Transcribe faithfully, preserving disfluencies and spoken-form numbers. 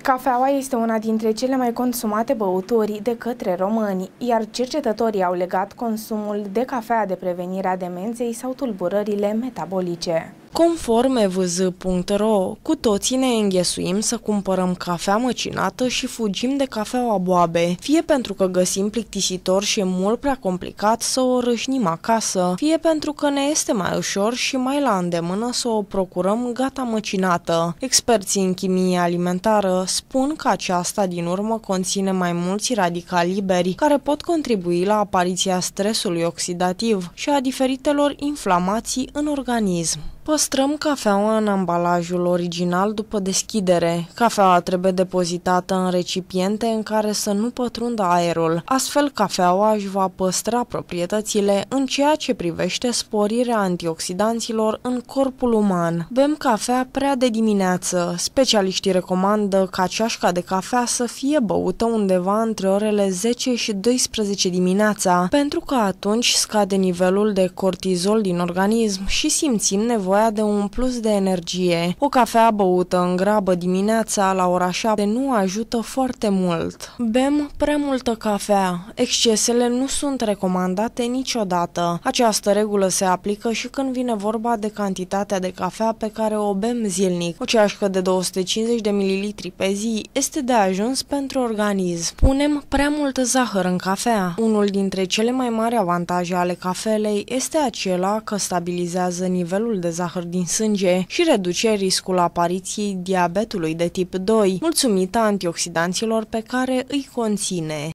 Cafeaua este una dintre cele mai consumate băuturi de către români, iar cercetătorii au legat consumul de cafea de prevenirea demenței sau tulburările metabolice. Conform e v z punct r o, cu toții ne înghesuim să cumpărăm cafea măcinată și fugim de cafeaua boabe, fie pentru că găsim plictisitor și e mult prea complicat să o râșnim acasă, fie pentru că ne este mai ușor și mai la îndemână să o procurăm gata măcinată. Experții în chimie alimentară spun că aceasta din urmă conține mai mulți radicali liberi, care pot contribui la apariția stresului oxidativ și a diferitelor inflamații în organism. Păstrăm cafeaua în ambalajul original după deschidere. Cafeaua trebuie depozitată în recipiente în care să nu pătrundă aerul. Astfel, cafeaua își va păstra proprietățile în ceea ce privește sporirea antioxidanților în corpul uman. Bem cafea prea de dimineață. Specialiștii recomandă ca ceașca de cafea să fie băută undeva între orele zece și douăsprezece dimineața, pentru că atunci scade nivelul de cortizol din organism și simțim nevoia de un plus de energie. O cafea băută în grabă dimineața la ora șapte nu ajută foarte mult. Bem prea multă cafea. Excesele nu sunt recomandate niciodată. Această regulă se aplică și când vine vorba de cantitatea de cafea pe care o bem zilnic. O ceașcă de două sute cincizeci de mililitri pe zi este de ajuns pentru organism. Punem prea multă zahăr în cafea. Unul dintre cele mai mari avantaje ale cafelei este acela că stabilizează nivelul de zahăr din sânge și reduce riscul apariției diabetului de tip doi, mulțumită antioxidanților pe care îi conține.